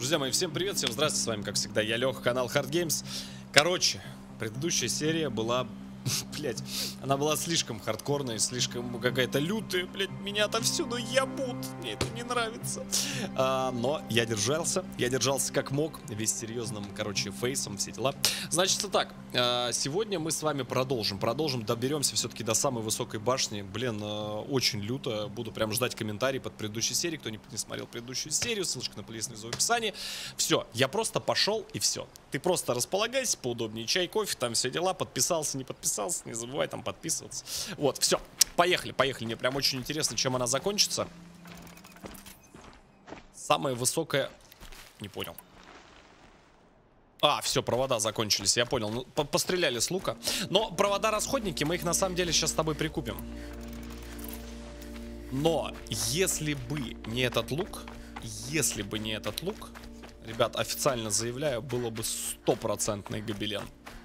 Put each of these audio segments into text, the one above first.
Друзья мои, всем привет, всем здравствуйте, с вами, как всегда, я Леха, канал Hard Games. Короче, предыдущая серия была, блять, она была слишком хардкорная, слишком какая-то лютая, блять, меня отовсюду ебут, мне это не нравится. Но я держался как мог, весь серьезным, короче, фейсом, все дела. Значит, так, сегодня мы с вами продолжим, доберемся все-таки до самой высокой башни. Блин, очень люто, буду прям ждать комментарий под предыдущей серией, кто не смотрел предыдущую серию, ссылочка на плейлист внизу в описании. Все, я просто пошел и все. Ты просто располагайся поудобнее, чай, кофе, там все дела, подписался, не подписался, не забывай там подписываться. Вот, все, поехали, мне прям очень интересно, чем она закончится. Самая высокая... Не понял. Все, провода закончились, я понял. Ну, постреляли с лука. Но провода-расходники, мы их на самом деле сейчас с тобой прикупим. Но если бы не этот лук, ребят, официально заявляю, было бы 100% гобелен.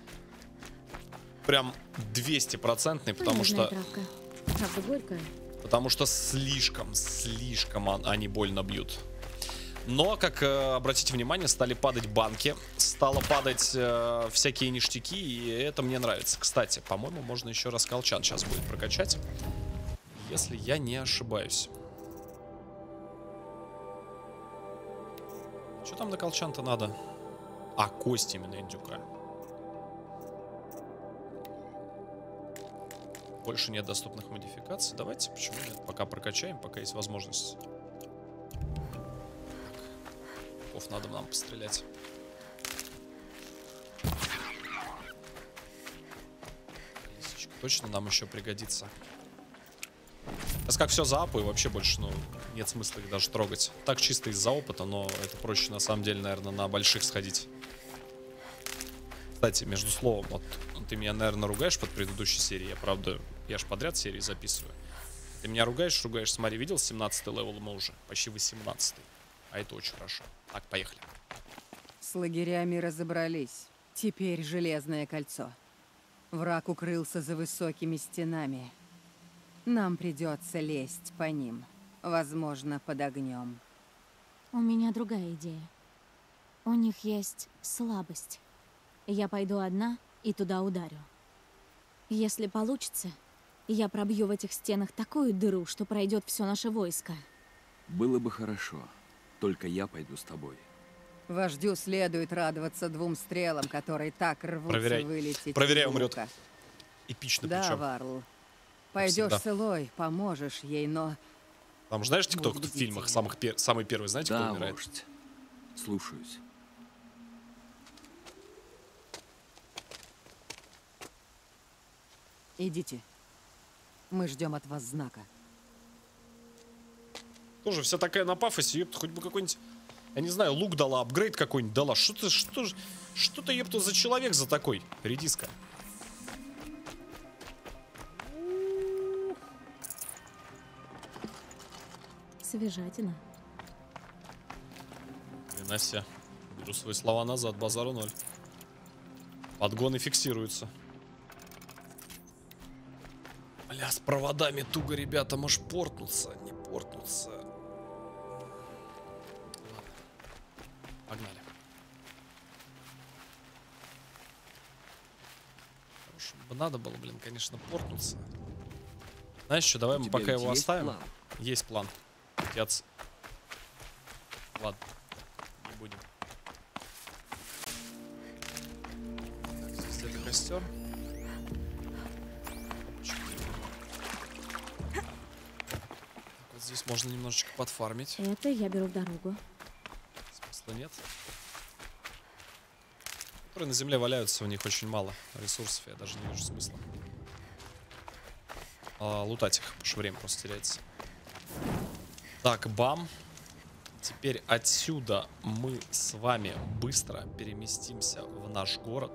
Прям 200%, потому что... Травка. Правда горькая. Потому что слишком они больно бьют. Но, как обратите внимание, стали падать банки, стало падать всякие ништяки, и это мне нравится. Кстати, по-моему, можно еще раз колчан сейчас будет прокачать, если я не ошибаюсь. Что там на колчан-то надо? Кость именно индюка. Больше нет доступных модификаций. Давайте, почему нет? Пока прокачаем, пока есть возможность. Надо нам пострелять. Лисичка точно нам еще пригодится. Сейчас как все за апу, и вообще больше, нет смысла их даже трогать. Так чисто из-за опыта, но это проще на самом деле, наверное, на больших сходить. Кстати, между словом, вот ты меня, наверное, ругаешь под предыдущей серией. Я ж подряд серии записываю. Ты меня ругаешь, смотри, видел 17-й левел мы уже? Почти 18-й. А это очень хорошо. Так, поехали. С лагерями разобрались. Теперь Железное кольцо. Враг укрылся за высокими стенами. Нам придется лезть по ним. Возможно, под огнем. У меня другая идея. У них есть слабость. Я пойду одна и туда ударю. Если получится, я пробью в этих стенах такую дыру, что пройдет все наше войско. Было бы хорошо. Только я пойду с тобой. Вождю следует радоваться двум стрелам, которые так рвутся вылететь. Проверяй, умрет. Эпично да, причем. Варл. Пойдешь с Элой, поможешь ей, но... Там знаешь, кто в фильмах самый первый, знаете, кто умирает? Вождь. Слушаюсь. Идите. Мы ждем от вас знака. Тоже вся такая на пафосе, ёпта, хоть бы какой-нибудь, я не знаю, лук дала, апгрейд какой-нибудь дала. Что-то, ёпта, за человек за такой, редиска. Свежатина. Хрена себе. Беру свои слова назад, базару 0. Подгоны фиксируются. Бля, с проводами туго, ребята, может портнуться, не портнуться. Погнали. Надо было, блин, конечно, портнуться. Знаешь что, давай мы пока его оставим. План? Есть план. Отец. Ладно, не будем. Так, здесь где-то костер. Так, вот здесь можно немножечко подфармить. Это я беру в дорогу. Смысла нет. Которые на земле валяются, у них очень мало ресурсов, я даже не вижу смысла лутать их, потому что время просто теряется. Так, бам. Теперь отсюда мы с вами быстро переместимся в наш город.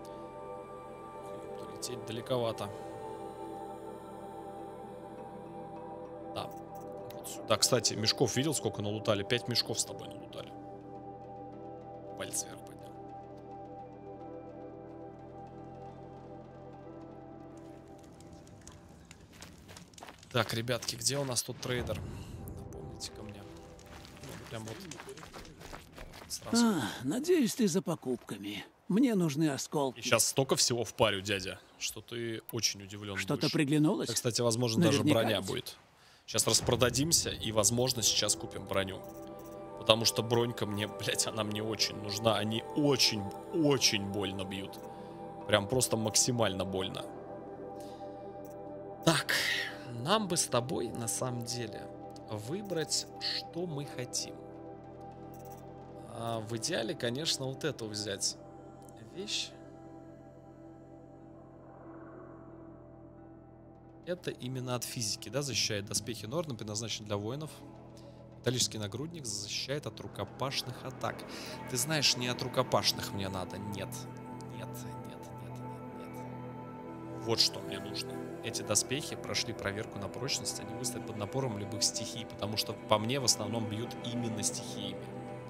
Лететь далековато. Да. Вот сюда. Кстати, мешков видел, сколько налутали? 5 мешков с тобой налутали. Палец вверх поднял. Так, ребятки, где у нас тут трейдер? Напомните ко мне. Прям вот сразу. Надеюсь, ты за покупками. Мне нужны И осколки. сейчас столько всего впарю, дядя, что ты очень удивлен Что-то будешь. приглянулось? Да, кстати, возможно, даже Наверняка броня ведь. будет. Сейчас распродадимся и, возможно, сейчас купим броню. Потому что бронька мне, блядь, она мне очень нужна. Они очень больно бьют. Прям просто максимально больно. Так, нам бы с тобой, на самом деле, выбрать, что мы хотим. В идеале, конечно, вот эту взять вещь. Это именно от физики, да, защищает доспехи Норна, предназначен для воинов. Металлический нагрудник защищает от рукопашных атак. Ты знаешь, не от рукопашных мне надо. Нет. Вот что мне нужно. Эти доспехи прошли проверку на прочность. Они выстоят под напором любых стихий. Потому что по мне в основном бьют именно стихиями.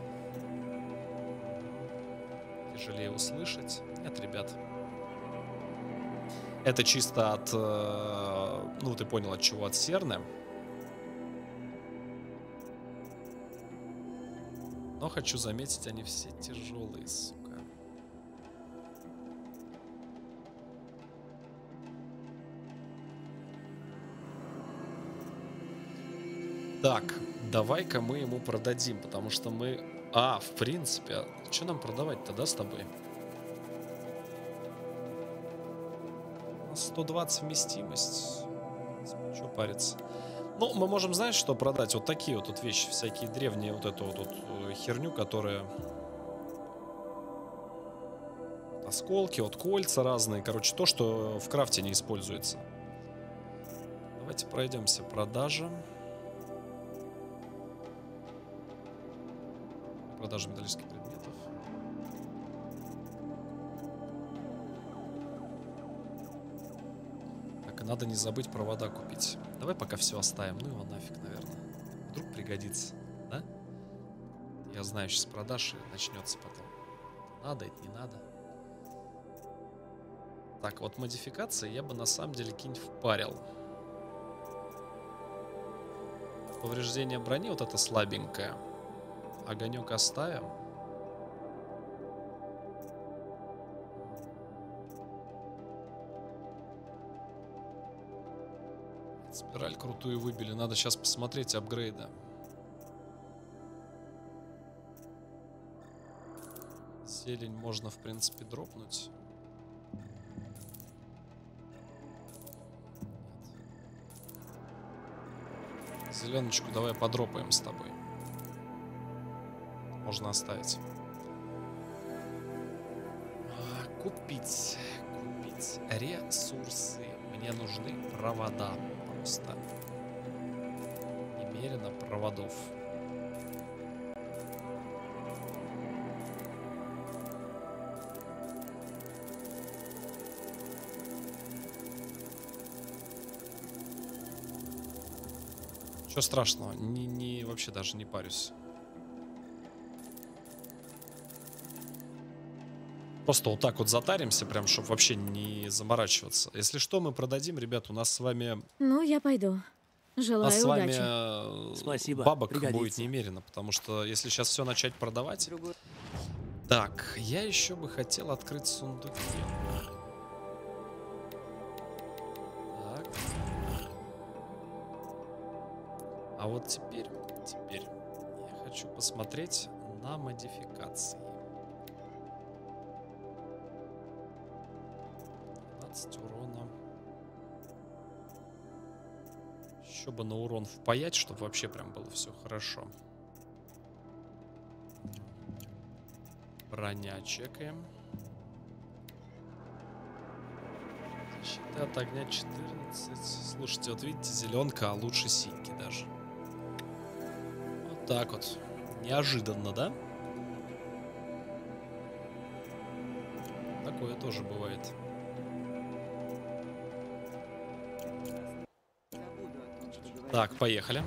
Тяжелее услышать. Нет, ребят. Это чисто от... ну, ты понял, от чего? От Серны. Но хочу заметить, они все тяжелые, сука. Так, давай-ка мы ему продадим, потому что мы... в принципе, что нам продавать-то, да, с тобой? 120 вместимость. Что париться? Ну, мы можем, знаешь, что продать? Вот такие вот тут вещи, всякие древние, вот эту вот херню, которая... Осколки, вот кольца разные. Короче, то, что в крафте не используется. Давайте пройдемся. Продажа. Продажа металлических предметов. Так, и надо не забыть провода купить. Давай пока все оставим. Ну его нафиг, наверное. Вдруг пригодится, да? Я знаю, сейчас продаж и начнется потом. Надо, это не надо. Так, вот модификации я бы на самом деле кинь впарил. Повреждение брони вот это слабенькое. Огонек оставим. Спираль крутую выбили. Надо сейчас посмотреть апгрейды. Зелень можно, в принципе, дропнуть. Зеленочку давай подропаем с тобой. Можно оставить. Купить ресурсы. Мне нужны провода. Просто немерено проводов. Ничего страшного, вообще даже не парюсь. Просто вот так вот затаримся, прям, чтобы вообще не заморачиваться. Если что, мы продадим, ребят, у нас с вами... Ну, я пойду. У Желаю нас с удачи. вами Спасибо, бабок пригодится. будет немерено, потому что если сейчас все начать продавать... Так, я еще бы хотел открыть сундуки. Так. А вот теперь я хочу посмотреть на модификации. 15 урона. Еще бы на урон впаять, чтобы вообще прям было все хорошо. Броня чекаем. Защита от огня 14. Слушайте, вот видите, зеленка, а лучше синьки даже. Вот так вот. Неожиданно, да? Такое тоже бывает. Так, поехали.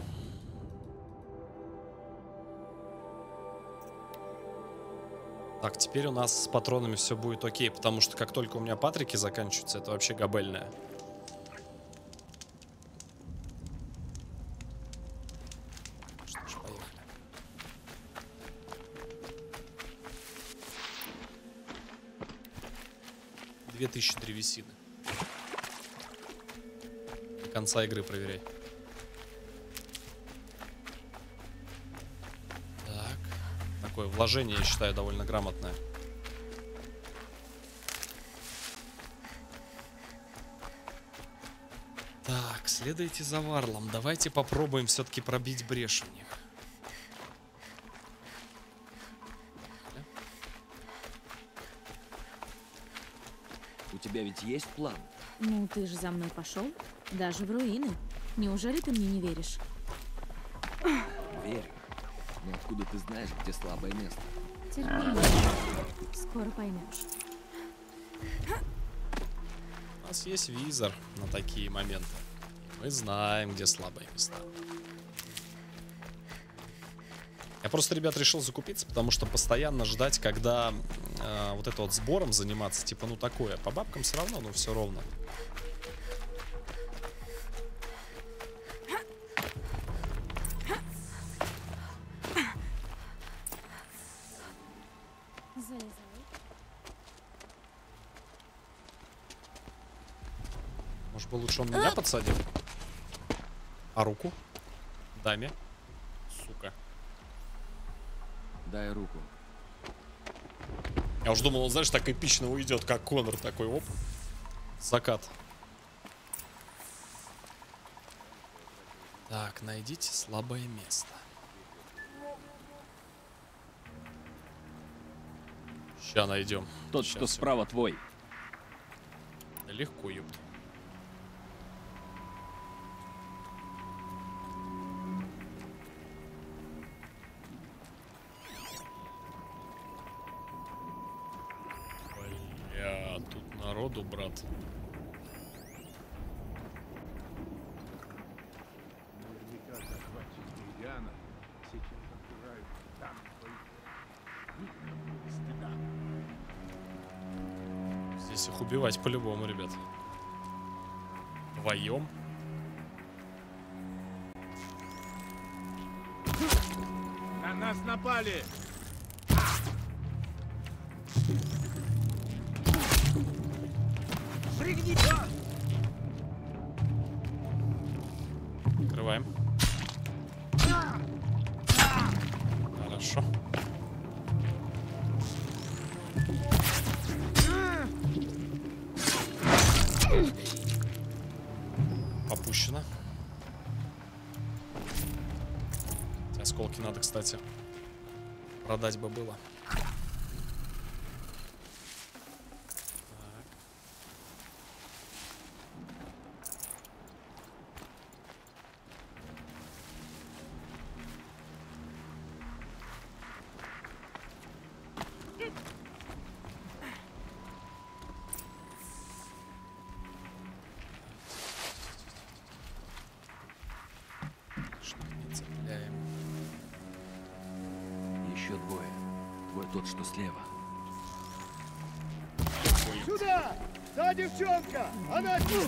Так, теперь у нас с патронами все будет окей, потому что как только у меня патрики заканчиваются, это вообще габельное. Что ж, поехали. 2000 древесины. До конца игры проверяй. Так. Такое вложение, я считаю, довольно грамотное. Так, следуйте за Варлом. Давайте попробуем все-таки пробить брешь в них. У тебя ведь есть план? Ну, ты же за мной пошел. Даже в руины. Неужели ты мне не веришь? Верю. Но откуда ты знаешь, где слабое место? Терпение. Скоро поймешь. У нас есть визор на такие моменты. Мы знаем, где слабые места. Я просто, ребят, решил закупиться, потому что постоянно ждать, когда вот это вот сбором заниматься, типа, ну такое. По бабкам все равно, но все ровно. Может бы лучше он меня подсадил? А руку? Даме? Сука. Дай руку. Я уж думал, он, знаешь, так эпично уйдет, как Конор такой, оп. Закат. Так, найдите слабое место. Ща найдем. Тот, Ща что всё. справа, твой. Да легко, ёпт. Бля, тут народу, брат. Наверняка захватчики Ириана сейчас отбирают там своих стыда. Здесь их убивать по-любому, ребят. Вдвоем. На нас напали! Открываем. Хорошо. Попущено. Эти осколки надо, кстати, продать бы было. Не цепляем. Еще двое. Твой тот, что слева. Сюда! Та девчонка! Она тут!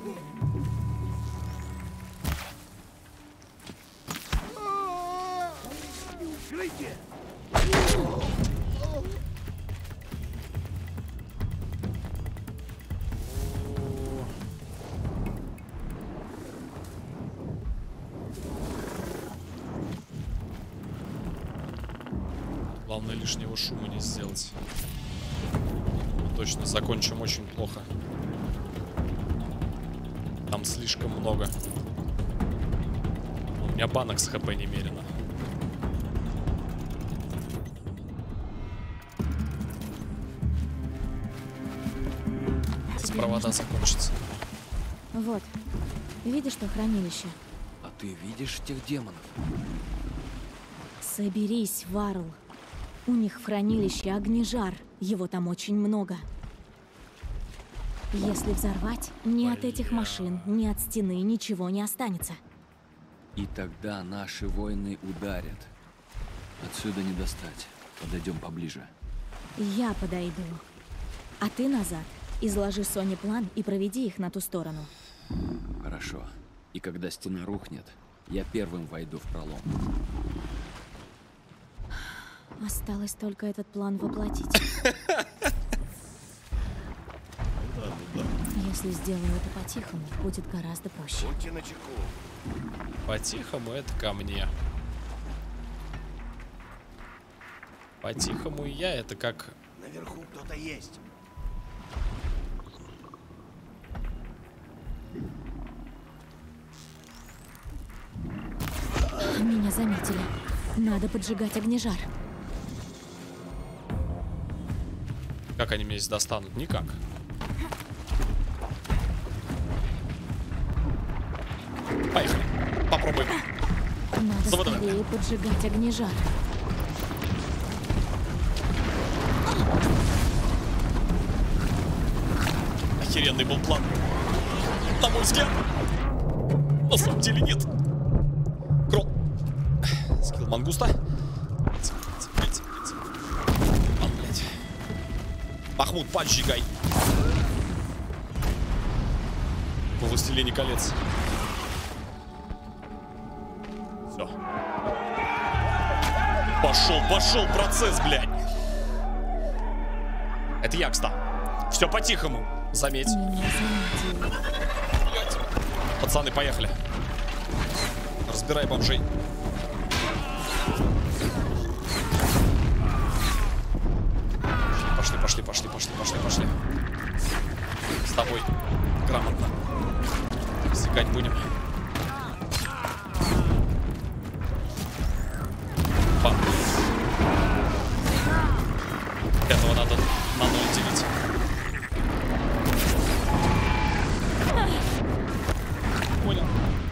Укрытие! Главное, лишнего шума не сделать. Мы точно закончим очень плохо. Там слишком много. У меня банок с ХП немерено. Здесь провода закончатся. Вот. Видишь то хранилище? А ты видишь тех демонов? Соберись, Варл. У них в хранилище огнежар. Его там очень много. Если взорвать, ни от этих машин, ни от стены ничего не останется. И тогда наши воины ударят. Отсюда не достать. Подойдем поближе. Я подойду. А ты назад. Изложи Соне план и проведи их на ту сторону. Хорошо. И когда стена рухнет, я первым войду в пролом. Осталось только этот план воплотить. Если сделаю это по-тихому, будет гораздо проще. Будьте начеку. По-тихому это ко мне. По-тихому и я это как... Наверху кто-то есть. Меня заметили. Надо поджигать огнежар. Как они меня здесь достанут? Никак. Поехали. Попробуем. Надо Заводной. скорее поджигать огнежар. Охеренный был план. На мой взгляд. На самом деле нет. Кролл. Скилл мангуста. Блять. Махмуд, поджигай. По Властелине колец. Все. Пошел процесс, блядь. Это я, кстати. Все по-тихому. Заметь. Меня заметили. Блядь. Пацаны, поехали. Разбирай бомжей. Пошли. С тобой грамотно. Секать будем. Бам. Этого надо на 0 делить. Понял.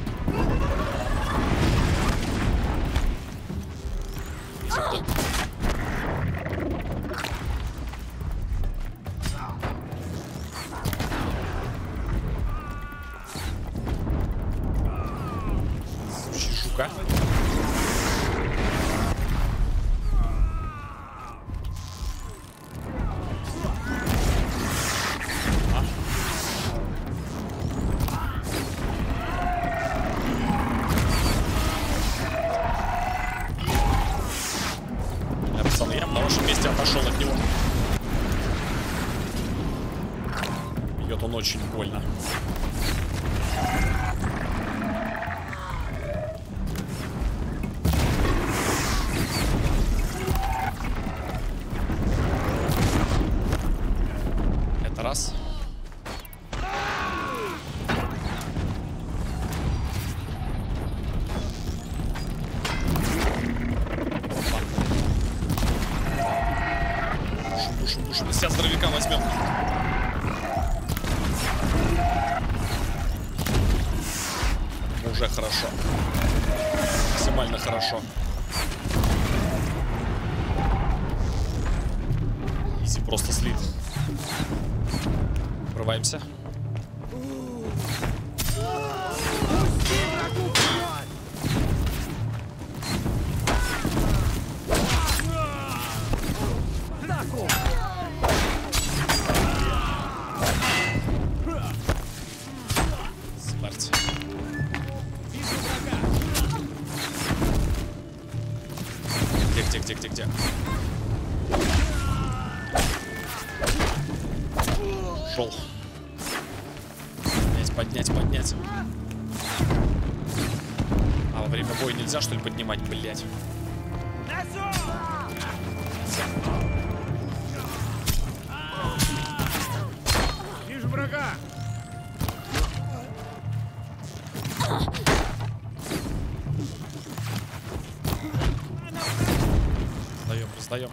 Жука. Пацаны, я бы на вашем месте отошел от него. Бьет он очень больно. Это раз. Душим. Сейчас здоровяка возьмем. Уже хорошо. Максимально хорошо. Изи просто слит. Врываемся. Смерть. Где? Шел. Поднять. А во время боя нельзя, что ли, поднимать, блять? Вижу врага. Сдаем.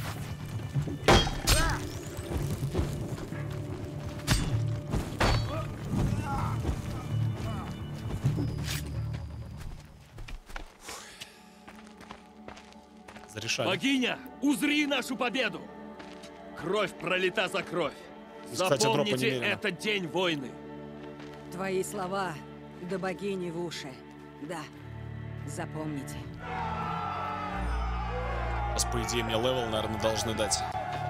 Зарешали. Богиня, узри нашу победу! Кровь пролита за кровь. Кстати, дропа Запомните немедленно. этот день войны. Твои слова до богини в уши. Да, запомните. Сейчас, по идее, мне левел, наверное, должны дать.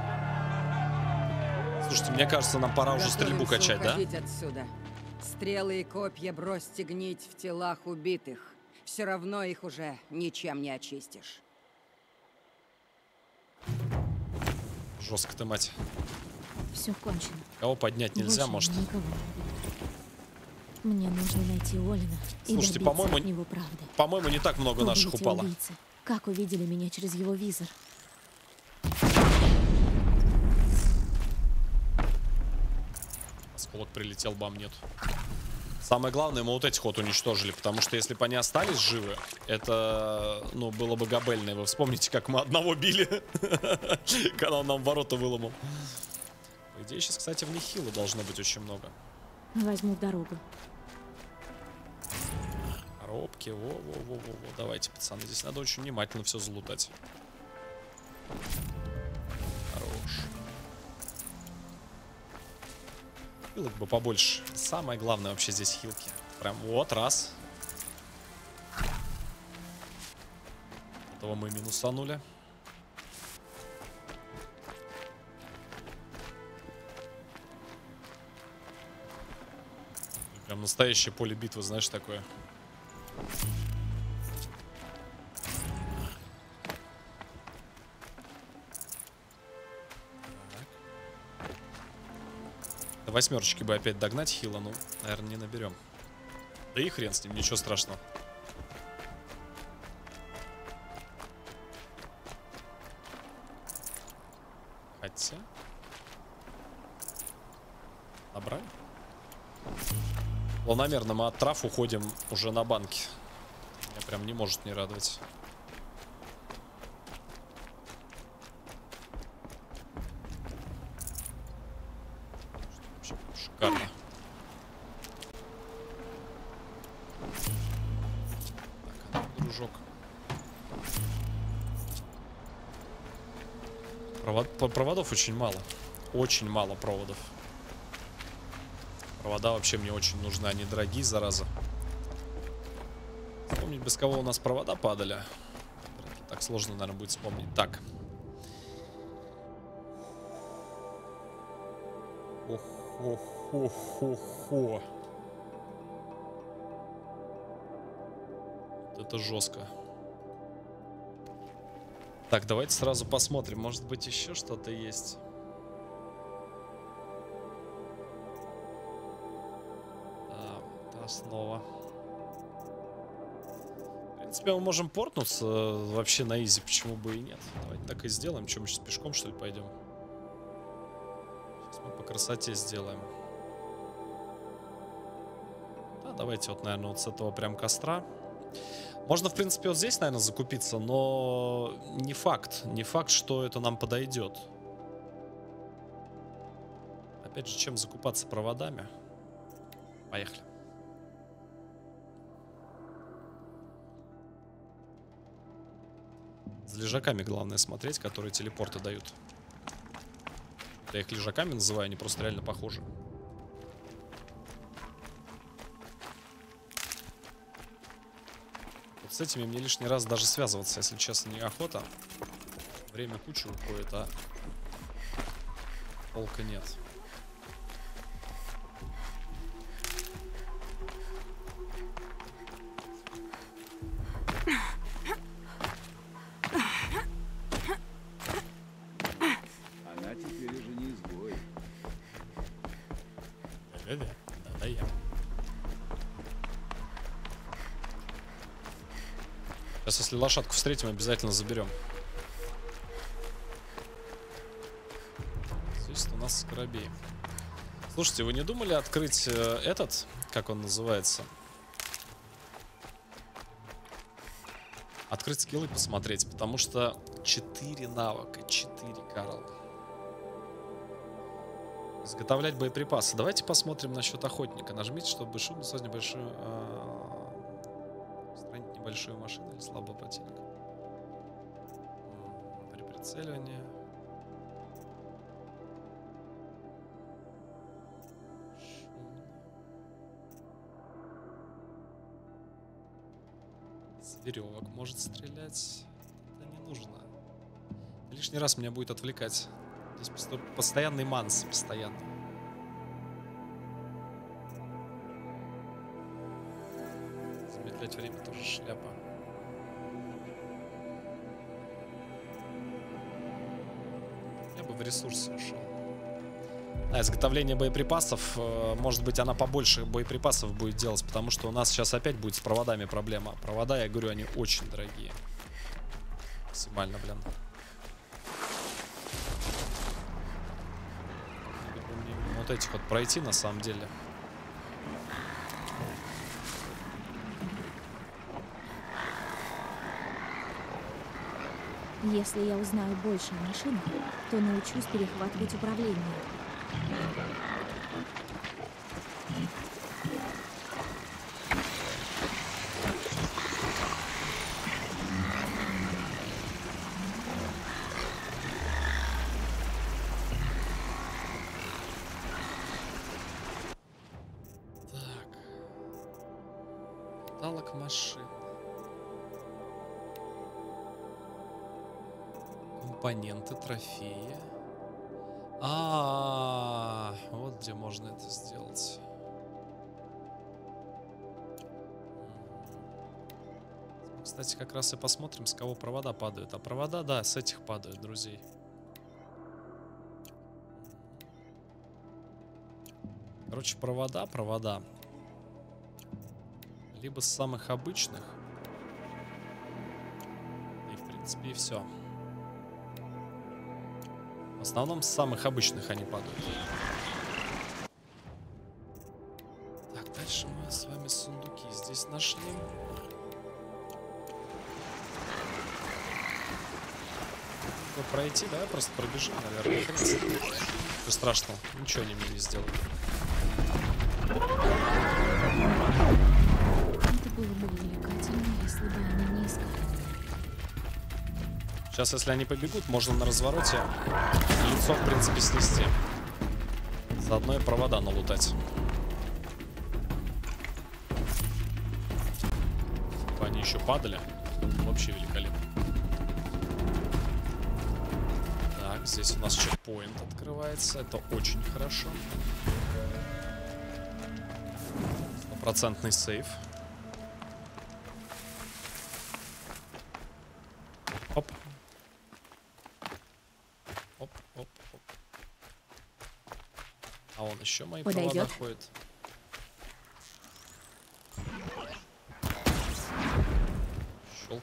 Слушайте, мне кажется, нам пора уже стрельбу Готовимся качать, да? уходить отсюда. Стрелы и копья бросьте гнить в телах убитых. Все равно их уже ничем не очистишь. Жестко ты, мать. Все кончено. Кого поднять нельзя, Больше может? никого не убить. Мне нужно найти Олина и Слушайте, добиться по-моему, от него правды. По-моему, не так много Кто наших были те упало. убийцы? Как увидели меня через его визор? Осколок прилетел, бам, нет. Самое главное, мы вот этих вот уничтожили, потому что если бы они остались живы, это, ну, было бы габельно. Вы вспомните, как мы одного били, когда он нам ворота выломал. По идее, сейчас, кстати, в них хила должно быть очень много. Возьму дорогу. Коробки, во-во-во-во-во. Давайте, пацаны, здесь надо очень внимательно все залутать. Хорош. Хилок бы побольше. Самое главное вообще здесь хилки. Прям вот, раз. Этого мы минусанули. Прям настоящее поле битвы, знаешь, такое. До 8 бы опять догнать хила, ну, наверное, не наберем. Да и хрен с ним, ничего страшного. Хотя... Набрали? Планомерно мы от трав уходим уже на банки. Меня прям не может не радовать. Шикарно. Так, дружок. Проводов очень мало. Очень мало проводов. Провода вообще мне очень нужны, они дорогие, зараза. Вспомнить, без кого у нас провода падали. Так сложно, наверное, будет вспомнить. Так. Ох-хо-хо-хо-хо. Это жестко. Так, давайте сразу посмотрим. Может быть, еще что-то есть. Снова. В принципе, мы можем портнуться вообще на изи, почему бы и нет. Давайте так и сделаем. Чем мы сейчас пешком, что ли, пойдем? Сейчас мы по красоте сделаем. Да, давайте вот, наверное, вот с этого прям костра. Можно, в принципе, вот здесь, наверное, закупиться, но не факт. Не факт, что это нам подойдет. Опять же, чем закупаться проводами? Поехали. За лежаками главное смотреть, которые телепорты дают. Я их лежаками называю, они просто реально похожи. Вот с этими мне лишний раз даже связываться, если честно, неохота. Время куча уходит, а толка нет. Да, я. Сейчас, если лошадку встретим, обязательно заберем. Здесь у нас скоробей. Слушайте, вы не думали открыть этот, как он называется? Открыть скиллы и посмотреть, потому что 4 навыка, 4, Карл. Изготовлять боеприпасы. Давайте посмотрим насчет охотника. Нажмите, чтобы шумно создать небольшую... устранить небольшую машину или слабого противника. При прицеливании. С веревок может стрелять. Это не нужно. Лишний раз меня будет отвлекать. Здесь постоянный манс, постоянно. Замедлять время тоже шляпа. Я бы в ресурсы ушел. А изготовление боеприпасов, может быть, она побольше боеприпасов будет делать, потому что у нас сейчас опять будет с проводами проблема. Провода, я говорю, они очень дорогие. Максимально, блин. Вот этих вот пройти, на самом деле. Если я узнаю больше о машинах, то научусь перехватывать управление. Так. Каталог машин. Компоненты, трофеи. Вот где можно это сделать. Кстати, как раз и посмотрим, с кого провода падают. А провода, да, с этих падают, друзей. Короче, провода. Либо с самых обычных. И, в принципе, и все. В основном с самых обычных они падают. Так, дальше мы с вами сундуки здесь нашли. Пройти, да? Просто пробежим, наверное. Ничего страшного. Ничего они мне не сделают. Это было бы увлекательно, если бы они не искали. Сейчас, если они побегут, можно на развороте лицо, в принципе, снести. Заодно и провода налутать. Они еще падали. Вообще великолепно. Так, здесь у нас чекпоинт открывается. Это очень хорошо. Стопроцентный сейф. Оп. Оп, оп, оп. А он еще мои провода ходит. Щелк.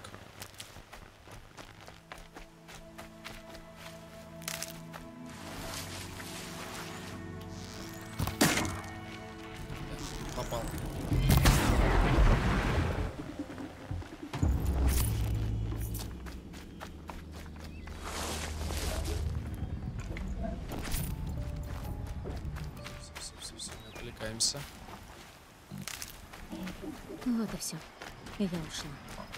Попал. Все, не отвлекаемся. Вот и все. Я ушла.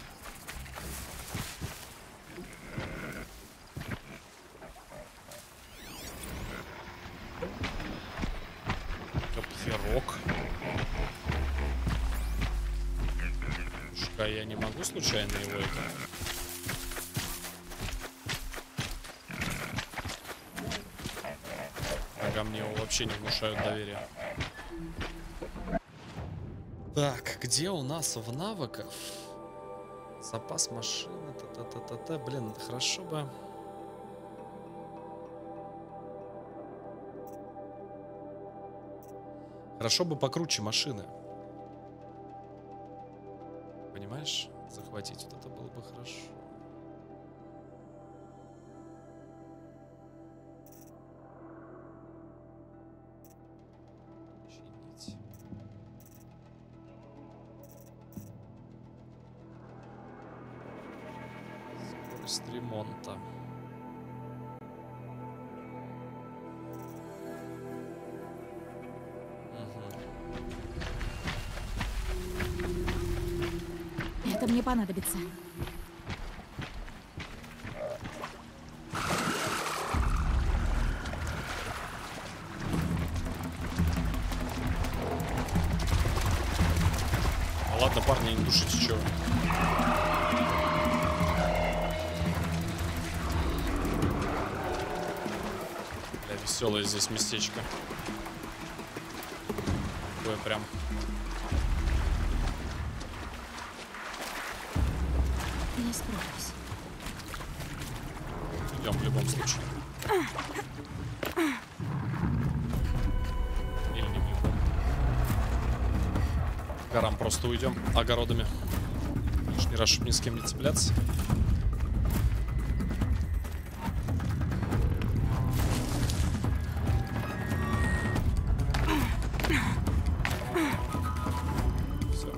Копьерок. Пушка, я не могу случайно его это... Ага, мне его вообще не внушают доверия. Так, где у нас в навыках запас машины? Та-та-та-та-та. Блин, хорошо бы. Хорошо бы покруче машины. Понимаешь? Захватить вот это было бы хорошо. Чинить. Скорость ремонта. Это мне понадобится. Ладно, парни, не душите, чё. Бля, веселое здесь местечко. Такое прям. Я справлюсь. Идем в любом случае. горам просто уйдем огородами. Лишний раз, чтобы ни с кем не цепляться. Все.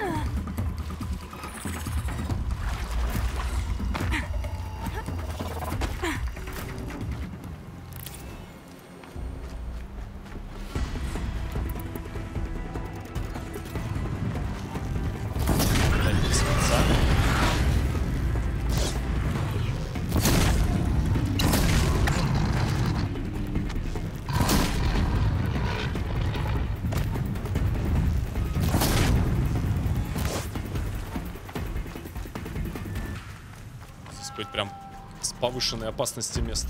Быть прям с повышенной опасностью мест.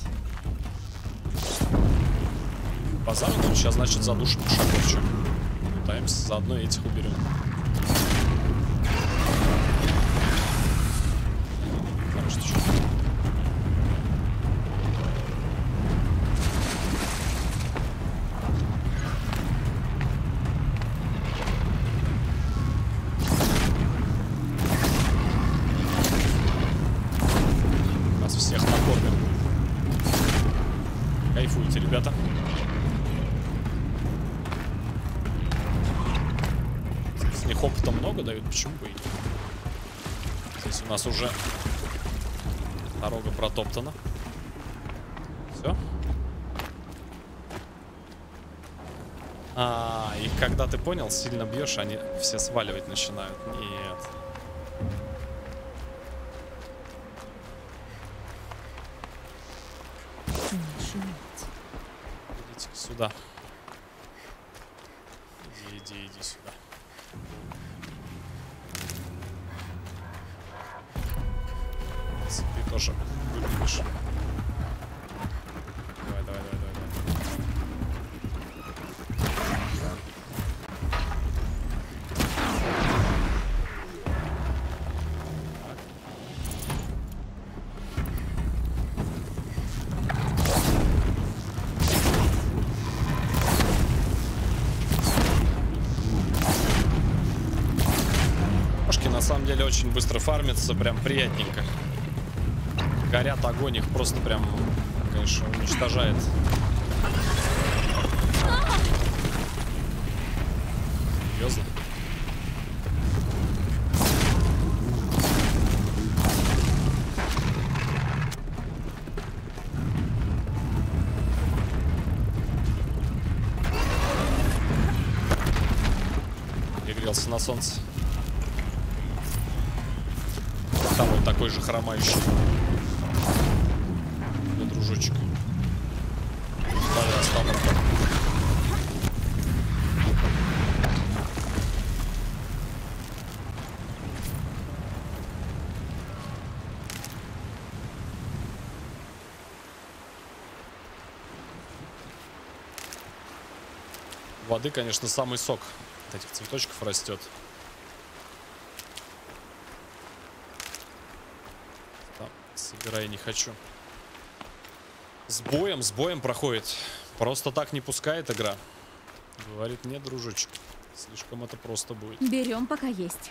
Базар, ну сейчас, значит, задушим шагов. Пытаемся, заодно этих уберем. Хорошо, что? Всех накормим. Кайфуйте, ребята. С них опыта много дают, почему бы и нет. Здесь у нас уже дорога протоптана. Все. И когда ты понял, сильно бьешь, они все сваливать начинают. Нет. Идите сюда. Иди сюда. Ты тоже выбежишь. Давай. На самом деле очень быстро фармится, прям приятненько. Горят, огонь их просто прям, конечно, уничтожает. Серьезно? Пригрелся на солнце. Второй такой же хромающий. Да, дружочек. Давай, остановка. Воды, конечно, самый сок от этих цветочков растет. Собирай, не хочу. С боем проходит. Просто так не пускает игра. Говорит, нет, дружочек. Слишком это просто будет. Берем, пока есть.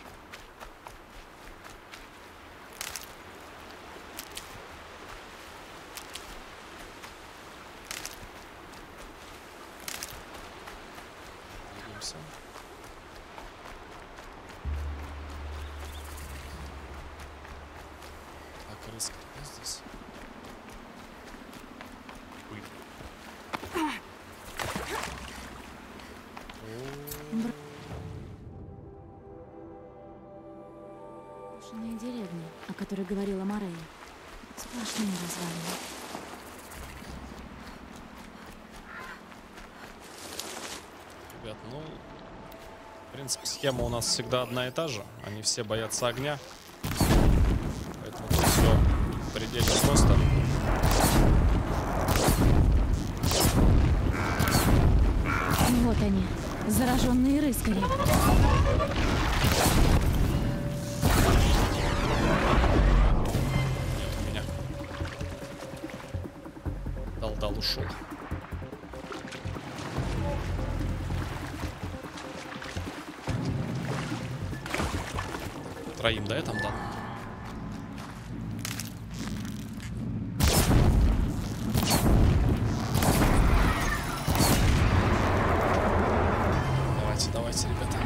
Двигаемся. Так, рыска здесь. Брошенная деревня, о которой говорила Морея. Сплошные развалины. Ребят, ну, в принципе, схема у нас всегда одна и та же. Они все боятся огня. Поэтому тут все предельно просто. Вот они, зараженные рыскари. Нет у меня. Дал, ушел. Троим, да, я там дал? Давайте, давайте, ребята.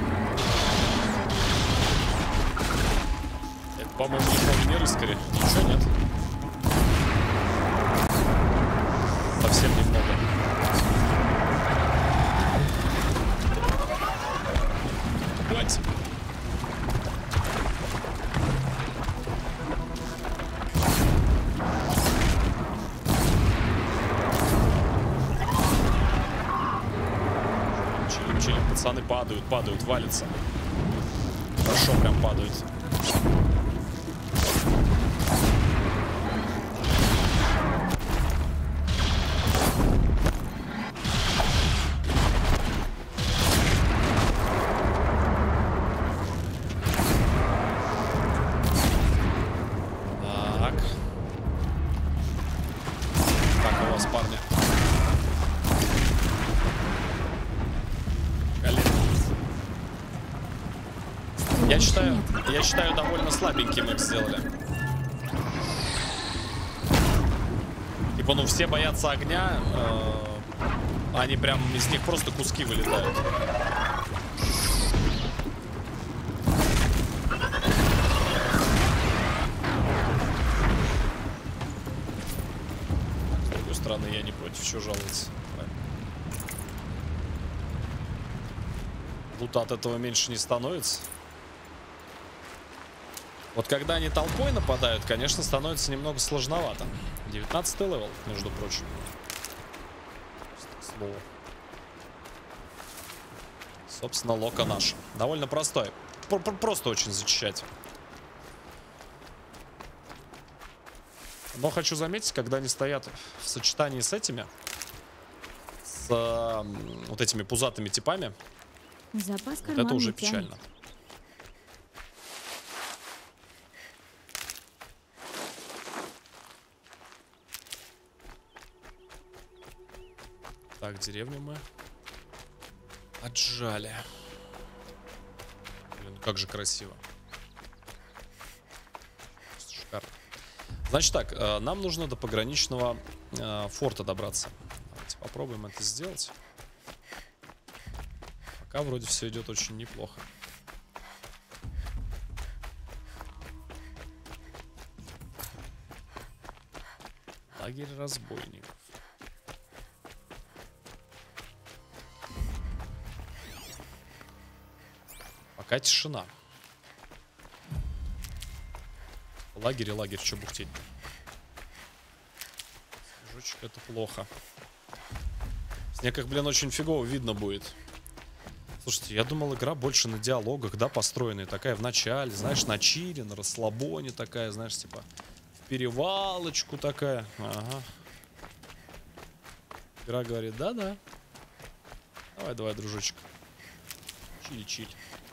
Это, по-моему, не рыскари. Ничего нет. Совсем немного. Давайте. Чилим, пацаны падают, валятся. Хорошо прям падают. Я считаю, довольно слабеньким их сделали. Типа, ну, все боятся огня, они прям, из них просто куски вылетают. С другой стороны, я не против, чего жаловаться. Лута от этого меньше не становится. Вот когда они толпой нападают, конечно, становится немного сложновато. 19-й левел, между прочим. Слово. Собственно, лока наш. Довольно простой. Просто очень зачищать. Но хочу заметить, когда они стоят в сочетании с этими, с вот этими пузатыми типами, Запас вот это уже печально. Так, деревню мы отжали. Блин, как же красиво. Шикарно. Значит так, нам нужно до пограничного форта добраться. Давайте попробуем это сделать. Пока вроде все идет очень неплохо. Лагерь разбойников. Пока тишина. Лагерь и лагерь, что бухтеть-то? Снежочек, это плохо. Снег их, блин, очень фигово видно будет. Слушайте, я думал, игра больше на диалогах, да, построенная. Такая в начале, знаешь, на чиле, на расслабоне такая, знаешь, типа в перевалочку такая. Ага. Игра говорит, да-да. Давай, дружочек. Чили.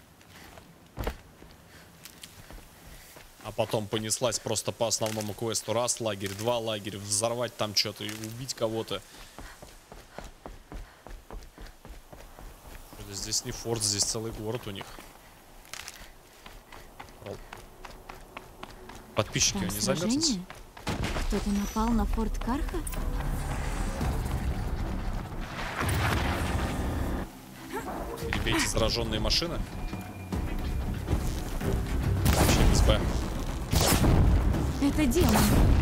А потом понеслась просто по основному квесту. Раз лагерь, два лагеря, взорвать там что-то и убить кого-то. Здесь не форт, здесь целый город у них. Подписчики не замерзнутся? Кто-то напал на форт Карха? Перебейте зараженные машины. Вообще без Б. Это демон.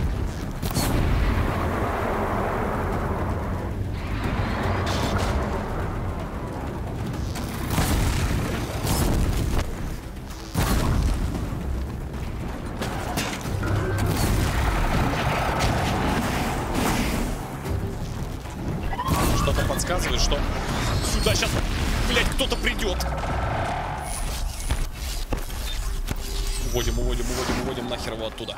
Что-то подсказывает, что сюда сейчас, блядь, кто-то придет. Уводим нахер его оттуда.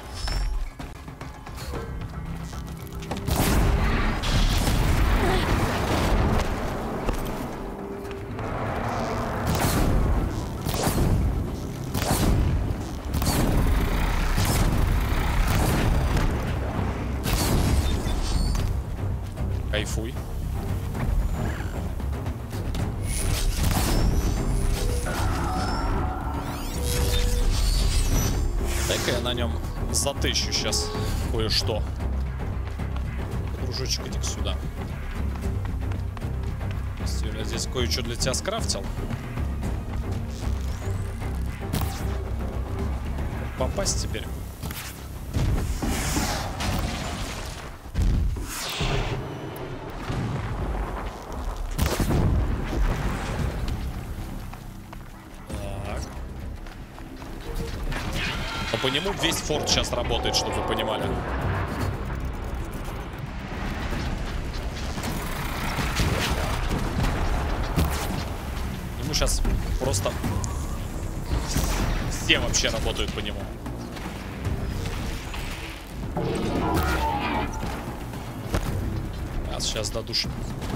Кайфуй. Давай-ка я на нем затыщу сейчас кое-что. Дружочек, иди сюда. Я здесь кое-что для тебя скрафтил. Попасть теперь. Так. А по нему весь форт сейчас работает, чтобы вы понимали. Ему сейчас просто все вообще работают по нему. А сейчас додушим.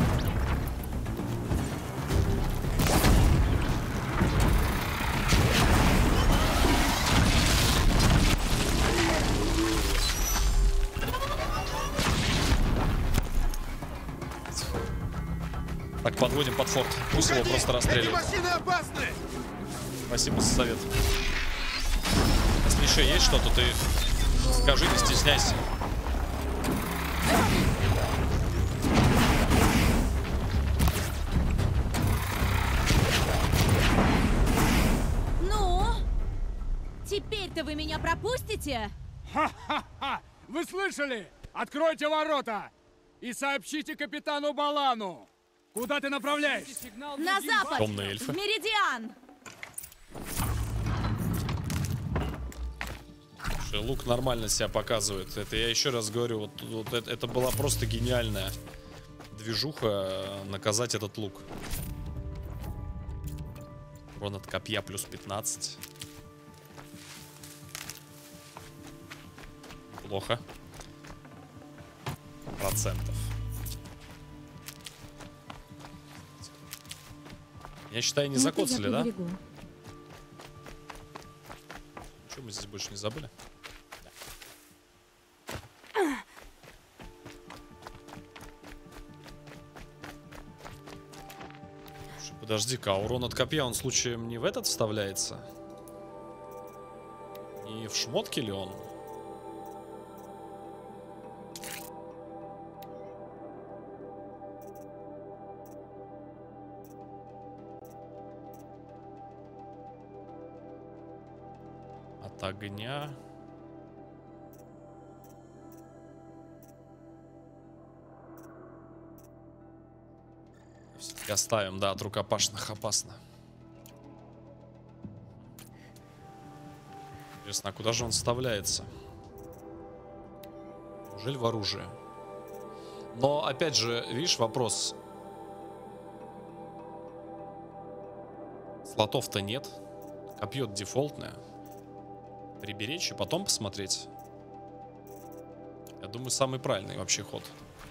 Так, подводим под форт. Пусть его просто расстреливают. Спасибо за совет. Если еще есть что-то, ты скажи, не стесняйся. Ну? Теперь-то вы меня пропустите? Ха-ха-ха! Вы слышали? Откройте ворота! И сообщите капитану Балану! Куда ты направляешься? На запад! Темные эльфы. В Меридиан! Лук нормально себя показывает. Это я еще раз говорю, вот это была просто гениальная движуха наказать этот лук. Урон от копья плюс 15. Плохо. Процентов. Я считаю, не закоцали, да? Что мы здесь больше не забыли? Подожди-ка, а урон от копья, он случаем не в этот вставляется? Не в шмотке ли он? От огня. Все-таки оставим, да, от рукопашных опасно. Интересно, а куда же он вставляется? Неужели в оружие? Но, опять же, видишь, вопрос. Слотов-то нет. Копье дефолтное. Приберечь и потом посмотреть. Я думаю, самый правильный вообще ход.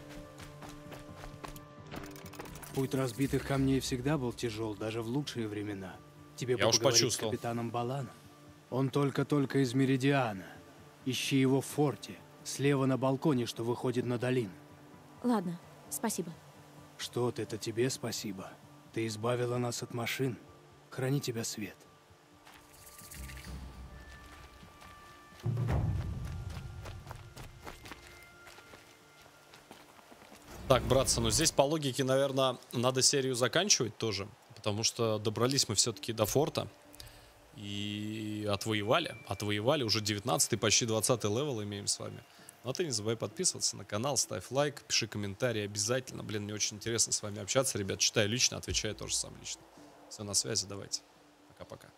Путь разбитых камней всегда был тяжел, даже в лучшие времена. Тебе Я уж поговорить почувствовал. с капитаном Баланом. Он только-только из Меридиана. Ищи его в форте, слева на балконе, что выходит на долину. Ладно, спасибо. Что ты, это тебе спасибо. Ты избавила нас от машин. Храни тебя свет. Так, братцы, ну здесь по логике, наверное, надо серию заканчивать тоже. Потому что добрались мы все-таки до форта. И отвоевали. Отвоевали. Уже 19-й, почти 20-й левел имеем с вами. Ну а ты не забывай подписываться на канал, ставь лайк, пиши комментарии обязательно. Блин, мне очень интересно с вами общаться, ребят. Читаю лично, отвечаю тоже сам лично. Все, на связи, давайте. Пока-пока.